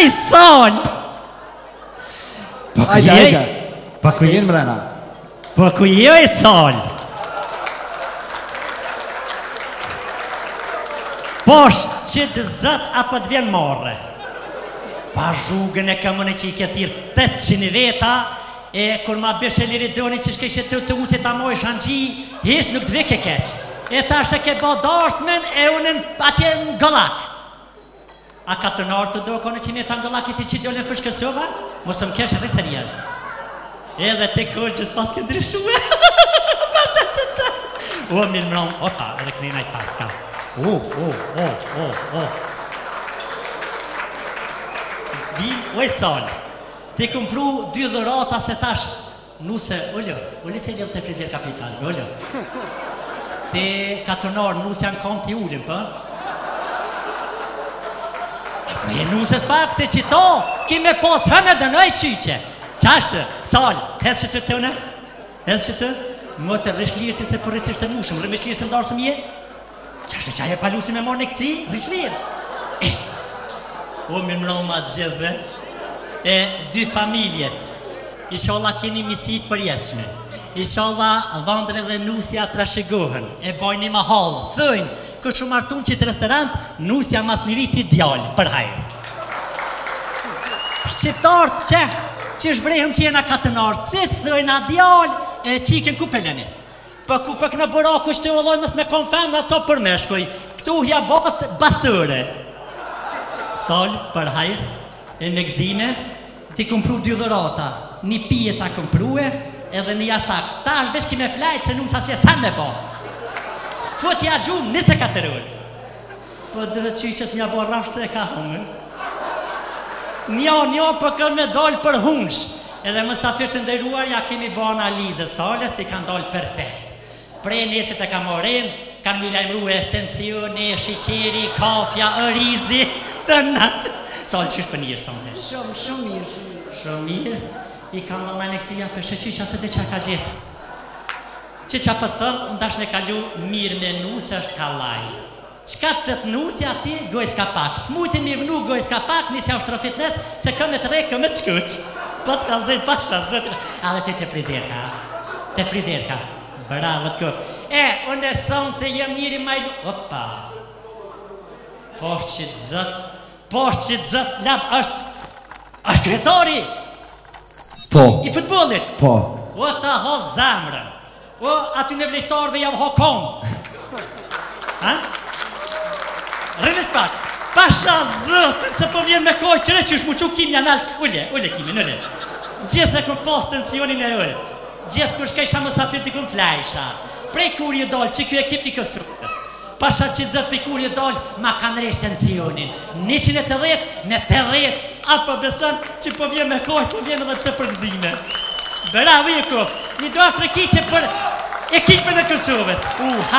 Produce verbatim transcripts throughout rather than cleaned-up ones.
jej sol! Ajde, ajde. Pa ku jenë mrena? Po ku joj sol? Posh që të zët apo të vjen morre. Pa zhugën e këmën e që i këthirë tetëqind veta, e kur ma beshe liri doni që shkeshe të të utit a moj shanqi, hish nuk të vike keq. E ta shë ke bo darsmen e unë atje në gëllak. A ka të nërë të do kone që me ta në gëllak i ti që dole në fëshkësova? Mosë më kesh rrisë rjes. Edhe te kërgjës pas këtë ndryshume. Pasha që që. O, mirë mëron, o ta, edhe kënina i paska. O, o, o, o, o. Di, o e solë. Te këm pru dy dhërata se tash nuse, ullë, ullë se ljëm të frizir kapitaz, ullë. Te katënar nuse janë kom të ullën, për? E nusës pak se që to, kime posë hënë dhe nëjë qyqe. Qashtë, salë, hezë që të të në? Hezë që të? Më të rrishlirë të se për rrisisht të nushëm, rrishlirë se ndarësëm je? Qashtë qaj e palusi me morë në këci, rrishlirë. E, o më më roma të gjithve. E dy familjet, isholla keni micit përjetshme, isholla dhëndre dhe nusja të rashegohen, e bojnë një mahallë, thëjnë, kështë shumë artun që të restorant, nusja mas një viti djallë, për hajrë. Shqiptarët që, që shvrehëm që jena katënarë, si të thëjnë a djallë, e qiken ku peleni. Për ku për kënë bëraku shtë u lojnë mësë me konfem dhe co për meshkuj, këtu hja botë bastëre. Solë, për hajrë, e me gzime, ti këmpru dy dhërata, një pije ta këmprue, edhe një jastak. Ta është vesh ki me flajtë se nusa që sa me bo. Fëtja gjumë, njëse katërët. Po dhe qyqës mja bo rafsh se e ka hëmën. Njo, njo për kërë me dollë për hunsh. Edhe mësafir të ndëruar, ja kemi bo analizë, sale si kanë dollë perfekt. Prej njësit e ka moren, kanë një lajmru e tensioni, shiqeri, kafja, ërizi, të natë. Salë qështë për njërë, sëmë? Shumë, shumë mirë, shumë mirë. Shumë mirë, i kam në në kësia për shëqysha se dhe që ka gjithë. Që që për thëmë, ndash në kalu mirë me nusë është kalaj. Qka të të të nusë ati, gojës ka pak. Smujti mi vënu gojës ka pak, nisja është rofitnes, se këmë të rejë, këmë të shkuq. Po të kalëzën pasha, zëtë. A dhe ty të frizerka, të frizerka. Bravo të këf. E, unë e sonë të jem njëri majlu. Opa. Poshtë që të zëtë. Poshtë që të zëtë lap është, është kretori. Po. I futbolit. Po. O ta ho zamrën. O aty në vlejtarve javë ho komë. Ha? Rënës pak. Pasha zëtën se po vjen me koj qëre që është mu që kimja në altë. Ulle, ulle kimi, nëlle. Gjithë e kërë posë tensionin e ëtë. Gjithë kërë shkajsha më safir të kërë flajsha. Prej kur je dollë që kjo ekip i kësrukës. Pasha që zëtë për kur je dollë, ma kanë resh tensionin. njëqind e tridhjetë me tridhjetë, apo beson që po vjen me kohë, po vjen edhe pse për gëzime. Bravo Jekov, një doa të rekitje për ekipën e Kosovës. Uha!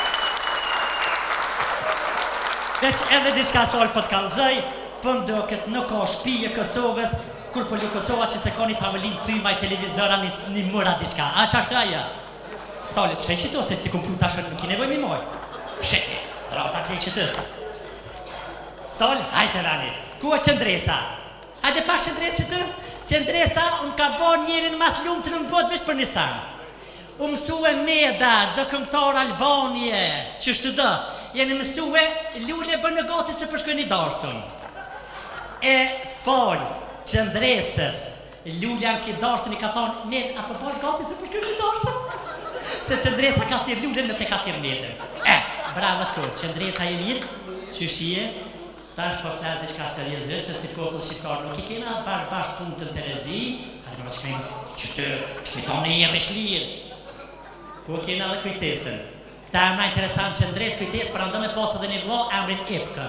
Veç edhe diska solë për të kalëzëj, për ndo këtë në ka shpije Kosovës, kur për lu Kosova që se ka një tavëllin të thyma i televizora një mëra diska. A që ashtë aja? Solë, që e qito se s'ti kumplu tashën nuk i nevoj mi moj? Shete, rata të që të. Solë, hajte rani, ku është qëndresa? Hajde pak qëndres që të? Qëndresa, unë ka bo njerin ma të lumë të në botë vesh për një sanë. Unë mësue Meda, dhe këngëtar Albanie, që shtë dë, jeni mësue lulle bërë në gati se përshkoj një darsën. E folë, qëndresës, lulle anë ki darsën i ka thonë, Med, apo bërë gati se përshkoj një darsën? Se qëndresa ka thirë lulle, nuk e ka thirë Medën. E, bravo të kohë, qëndresa e mirë, që shie, ta është po flasë diqka seriozisht, se si popull shqiptar nuk i kena bash bash punë të Terezi, a në më shkrenë që të shmiton e i rrishlirë. Po kena dhe kujtesën. Këta e më interesant që ndresë kujtesë, për ando me posë dhe një vlo, emrin Ipka.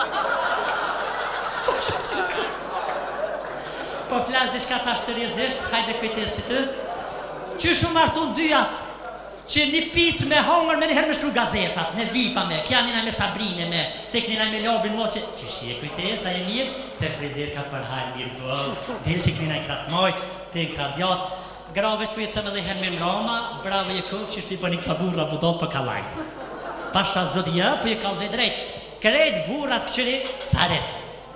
Po flasë diqka ta është seriozisht, hajde kujtesë që të, që shumë artun dyat, që një picë me hongër me njëherë me shtru gazetat, me vipa me, kja njëna me Sabrine me, tek njëna me Lobin mo që, që shie kujtesa e mirë, te frizir ka përhaj mirë bëllë, dilë që kënina i kratë moj, te i kratë djatë, grave shtu i thëmë edhe herë me mrama, bravo je këvë që shtu i bëni këta burra budot për kalajnë. Pasha zëtë jë, për i kalëzë i drejtë, krejt burrat këshëri, caret.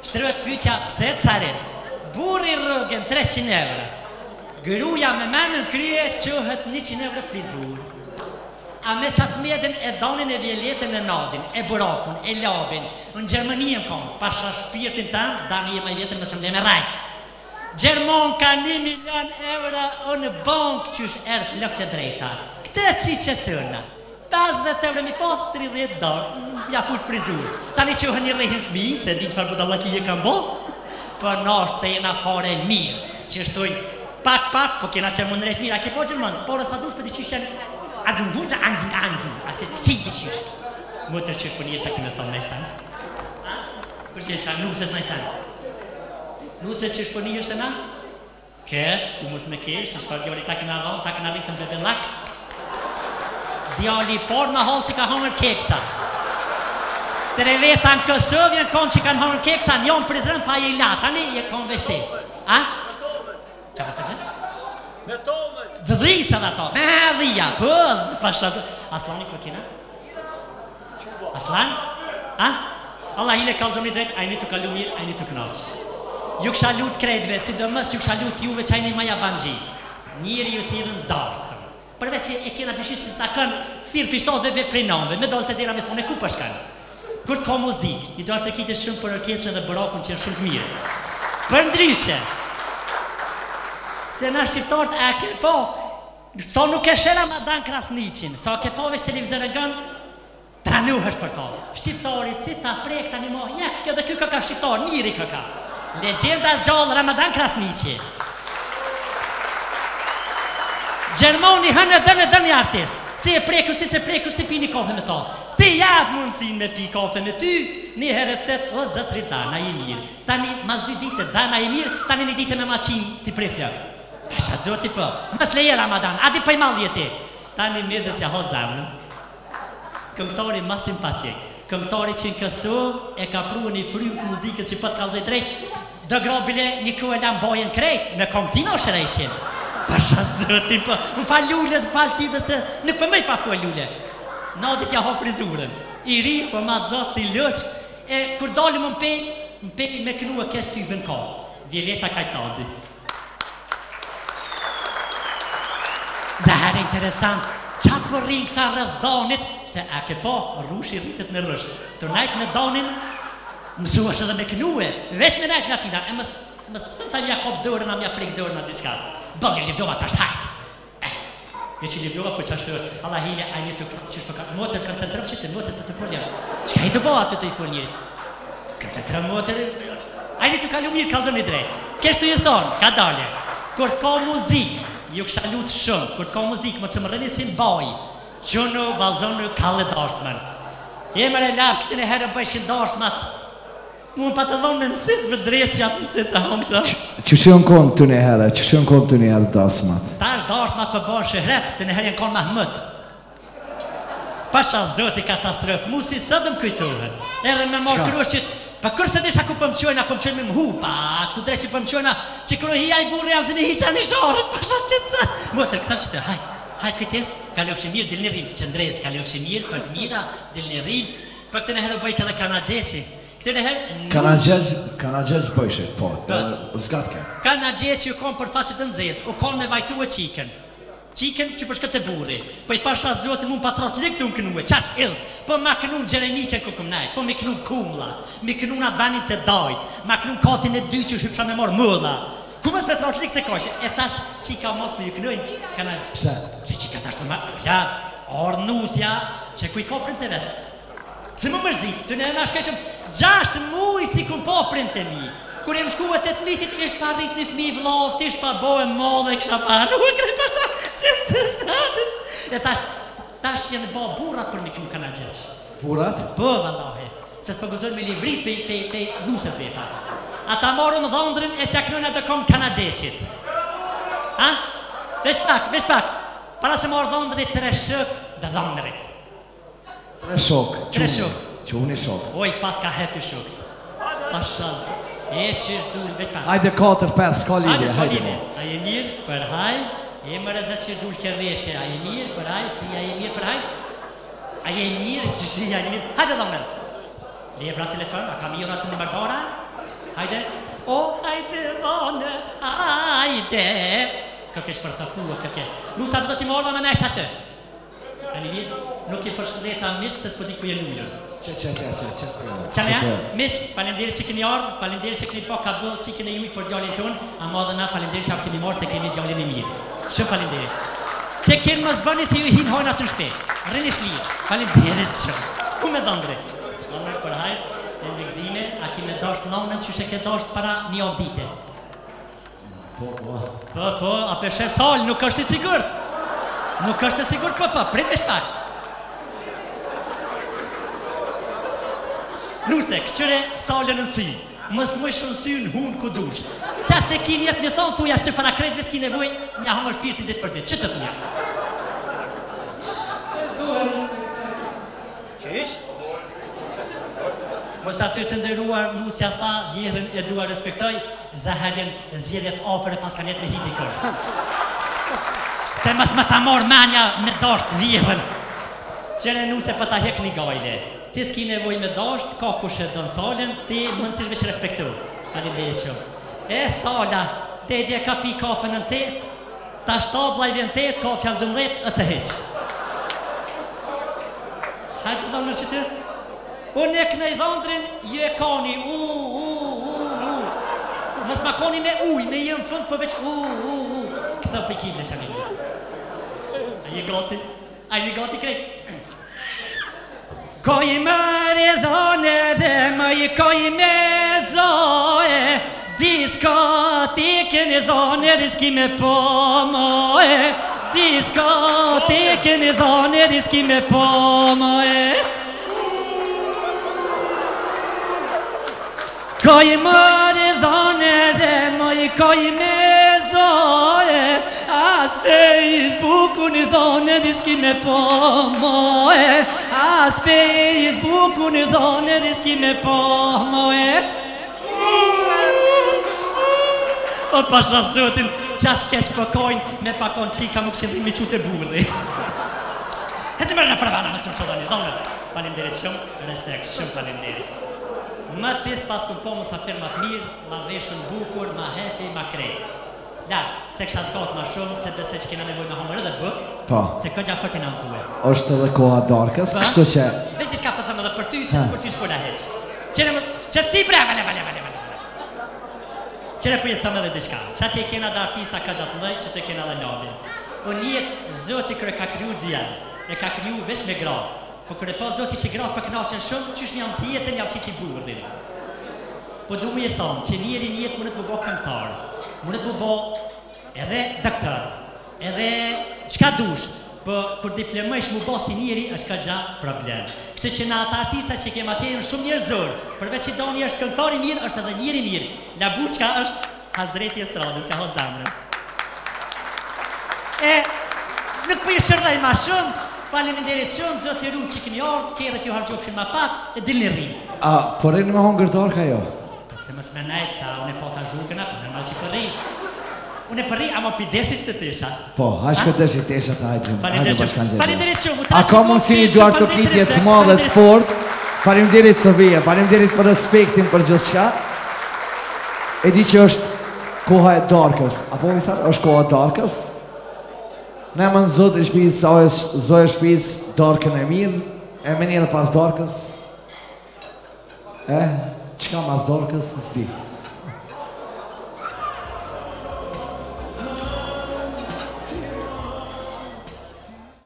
Shtrët pyetja pse caret. Burri rrogën treqind euro. Gruaja me menën krye qohet njëqind euro frizur. A me qatë mjedin e donin e vjeletën e nadin, e burakun, e labin. Në Gjermani më kom, pasha shpirtin tanë, dani e ma i vjetën më sëmle me rajt. Gjermon ka një milion euro o në bank qysh erth lëkt e drejta. Këte qi që tërna. pesëdhjetë euro mi pas, tridhjetë dorë, ja fush frizur. Tani që hën një rejhin fmi, se di që farë budallaki e kam bo, për nashtë se jena fare mirë, që shtojnë pak pak, po kena që mund nërejsh mirë, a ke po Gjermon, por e sa dush për të qishen Adun vurza anzun anzun, asë si të qishë. Më të qishë për një shak në thonë nëjësan. Për që shak nusës nëjësan. Nusës qishë për një është të na? Kesh, ku mus me kesh, është për djali ta këna dhonë, ta këna rritën bebe lak. Djali por ma honë që ka hongër keksa. Tre veta në Kosovë jenë konë që kanë hongër keksa, njën prezident pa je i latë, tani je konë veshte. A? Qa ka të gjithë? Me tomën! Dhisa dhe ato, me dhia, për, pasha të... Aslani kër kina? Aslan? A? Allah hile kalzëm një drejt, a i një të kalu mirë, a i një të knaqë. Ju kësha lut kredve, si do mësë ju kësha lut juve që a i një maja banji. Njëri ju thirën darsëm. Përveç që e kena dëshirë si sa kënë thirë pishtotve ve prinove, me dollë të dira me thonë e ku përshkanë. Kër të ka muzikë, i do të kite shumë për orkestrën dhe barakun që janë shumë të mirë. Për ndryshe, se në shqiptarët e ke po, so nuk e shela Madan Krasniqin, so ke po vesh televizor e gënë, tranuhesh për to. Shqiptari si ta prek tani mo, ja, kjo dhe kjo ka ka shqiptar, njëri kjo ka. Legenda gjallë Ramadan Krasniqi. Gjermoni hënë e dënë e dënë një artist, si e preku, si se preku, si pi një kafe me to. Ti jabë mundësin me pi kafe me ty, një herë të të o zëtri Dana i mirë. Tani, mas dy dite Dana i mirë, tani një dite me maqin ti prej flëkt. Pasha zoti po, mës leje Ramadan, adi për i malje ti. Tani midës ja ho zamën. Këngëtari ma simpatik. Këngëtari që në Kosovë e ka pru një frymë muzikës që pëtë kalzoj drejt, dë grobile një ku e lam bojen krejt, me kongtina o shërejshin. Pasha zoti po, më fa lule të falë ty se nuk për mëj pa fu e lule. Nadit ja ho frizurën. I ri, për ma të zosë si lëq, e kur dalim më mpeli, mpeli me kënu e kesh ty bën ka. Vjeleta Kajtazi. Zahar e interesant, qa për rinjë këta rëdhonit, se a ke po, rrushi rritet në rrush. Të najtë me donin, mësu është edhe me kënue, vesh me najtë nga tina, e mësë të ta mja kop dërën, a mja prek dërën a diska. Bëgë livdova të ashtë hajtë. Eh, e që livdova për që ashtë të Allah hilja, a një të qështë për ka, motër koncentrëm që të motër të të folja. Qëka i të bo atë të i fol njëri? Koncentrëm motër, a një të kalu mirë kalzëm i drejt. Keshtu i thonë, ka dalje, kur të ka muzikë, ju kësha lutë shumë, kur të ka muzikë, më të më rëni si mbaj, qënë valzonë kalle darsman. Jemër e larë, këtë në herë bëjshin darsmat, mund pa të dhonë me mësit për drejtë që atë mësit të hamë të. Që shë në konë të në herë, që shë në konë të në herë darsmat? Ta është darsmat për bërë shëhret, të në herë janë konë mahmët. Pasha zoti katastrofë, mu si sëdëm kujtohet, edhe me morë krushqit. Pa kërse desha ku pëmqojna, pëmqojnë me mhu, pa ku drejt që pëmqojna, që kërë hija i burë jam zë në hiqa një sharët, pasha që të sa. Motër, këta që të, haj, haj kujtes, ka lefshë mirë, dil në rrim, që ndrejt, ka lefshë mirë, për të mira, dil në rrim, për këtë në herë bëjt edhe kanagjeqi. Këtë në herë... Kanagjeq, kanagjeq bëjshet, po, u zgatke. Kanagjeqi u konë për faqet të nëzez, u konë me vajtu e qiken. Qiken që për shkët e burri, po i pasha zotë mund patrot lik të unë kënue, qash ill, po ma kënu Gjeremike ku këm najt, po mi kënu kumla, mi kënu në advanit të dajt, ma kënu katin e dy që hypsha me morë mëlla. Ku mës patrot lik të koshe, e tash qika mos për ju kënujnë, kana... Pse? Se qika tash për ma... Ja, ornusja, që ku i ko print të vetë. Se më mërzit, të në në shkeqëm, gjasht muj si kun po print të mi. Kur e më shkuat e të mitit, ishtë pa rrit një fmi vloft, ishtë pa bojë modhe, kësha pa nuk e krej pasha që të cësatin. E tash, tash jenë bo burat për mi kënu kanagjeq. Burat? Bë, vallahi, se s'pëguzojnë me livrit pe, pe, pe nuset veta. Ata morën dhondrin e t'jaknojnë e dhe kom kanagjeqit. Ha? Vesh pak, vesh pak. Para se morë dhondrin tre shëk dhe dhondrit. Tre shok. Tre shok. Quni shok. Oj, pas ka hepi shok. Pasha zë. E që është dulë, veç pa. Hajde katër, pes, s'ka lidhje, hajde. Hajde, hajde. a je mirë për haj, e më rëzë që dulë kërreshe, a je mirë për haj, si a je mirë për haj, a je mirë që shi, a je mirë, hajde dhe mërë. Le e bra telefon, a kam i ora të një mërbara, Hajde. O, hajde, vane, hajde. Kë ke shpërthafua, kë ke. Nusa do t'i morë me me që atë. Ani mirë, nuk i përshëndeta miqë, se s'po di ku jenë ujër. Që, që, që, që, që. Qa ne, miqë, falemderit që keni ardhë, falemderit që keni po ka bëllë që keni ujë për djallin tonë, a madhe na falemderit që keni marë se keni djallin e mirë. Shumë falemderit. Që keni mos bëni se ju hinë hojnë atë në shpe. Rëni shlijë. Falemderit shumë. Ku me dhëndre? Dhëndre për hajtë, e në gzime, a ki me dasht nonën që shë ke dasht para një avdite. Po, po. Po, po, a peshe salë, nuk është i sigurt. Nuk është i sigurt, po, po, prit e shtak. Nuse, këqyre salën në sy. Mës më shumë sy në hunë ku dush. Qatë të kini jetë me thonë, thuja shtë para kretve s'ki nevoj, mja hongë shpirtin ditë për ditë. Që të thuja? Qysh? Mosafir të ndëruar, Nusja tha, djerën e dua respektoj, Zahalin zjedjet ofër e pas kanet me hiti kërë. Se mas më ta morë manja me dasht djerën. Qene Nuse për ta hek një gajle. Ti s'ki nevoj me dasht, ka kushe dënë salën, ti mënë cilë veç respektu. Falim dhe e shumë. E sala, te dje ka pi kafe në tet, ta shtabla i vjen tet, ka fjallë dëmlet, ëse heq. Hajtë të dhëmë në që të? Unë e kënej dhëndrin, ju e kani, u, u, u, u. Mësë ma kani me uj, me jënë fund, për veç u, u, u. Këthë për kibë në shamin. A je gati? A je gati krejt? Koj mëri dhone dhe mëj koj me zoe, diskotikën i dhone riski me po moe, diskotikën i dhone riski me po moe. Koj mëri dhone dhe mëj koj me zoe, as fejës bukun i dhone riski me po moe, as fejës bukun i dhone riski me po moe. O pasha zotin, qash kesh përkojnë me pakon qika më këshin dhimi qute burri. Hëtë mërë në përvana më shumë shodani, dhone. Falim derit shumë, respekt, shumë falim derit. Më tis pas kur po musafir ma të mirë, ma veshën bukur, ma hepi, ma krej. Larë, se kësha zgatë ma shumë, se bese që kena nevoj me homër edhe bëk, Po. se këtë gja fërti në në tuve. Është edhe koha darkës, kështu që... Vesh një shka për thëmë edhe për ty, se për ty s'fola heq. Qene më... Që të cipre, vale, vale, vale, vale. Qene për jetë thëmë edhe një shka. Qa ti e kena dhe artista ka gjatë mëdoj, që ti e kena dhe labin. Unë jetë zoti kërë ka kryu djenë, e ka kryu vesh me gradë. Po kërë po zoti që gradë për knaqen shumë, qysh një antë jetën një qiti burdin. Po du mu je thonë, që njeri njetë mundet më bo këngëtar, mundet më bo edhe doktor, edhe qka dush, po kur diplomësh mu bo si njeri, është ka gja problem. Kështë që në ata artista që kemë atjerën shumë njerëzor, përveç që doni është këngëtar i mirë, është edhe njeri mirë. La Buçka është hasdreti e stradës, që ha zamrën. E, nuk për i shërdaj ma shumë, faleminderit shumë, zotë i ru që këni ardhë, kjerët ju hargjofshin ma pak, e dilni rrimë. A, po rejnë me hongër darka jo? Se mës me najtë, sa unë e po ta zhurkëna, për normal që përri. Unë e përri, ama pidesis të tesha. Po, hajtë këtë deshi tesha të hajtë. Falimderit shumë. A ka mundësi një duar të kitje të madhe të fort. Falimderit Sofia, falimderit për respektin për gjithë shka. E di që është koha e darkës. Apo misar, është koha e darkës? Ne më në zotë e shpis, zotë e shpis, darkën e mirë, e me njërë pas darkës. E, qka mas darkës, s'di.